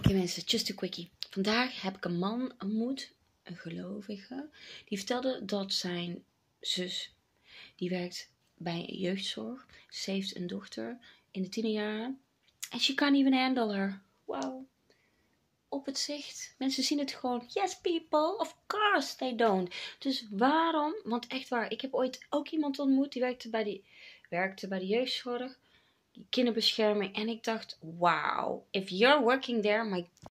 Oké mensen, just a quickie. Vandaag heb ik een man ontmoet, een gelovige, die vertelde dat zijn zus, die werkt bij een jeugdzorg. Ze heeft een dochter in de tienerjaren en she can't even handle her. Wauw. Op het zicht. Mensen zien het gewoon. Yes people, of course they don't. Dus waarom? Want echt waar, ik heb ooit ook iemand ontmoet die werkte bij de jeugdzorg. Kinderbescherming. En ik dacht, wow, if you're working there, my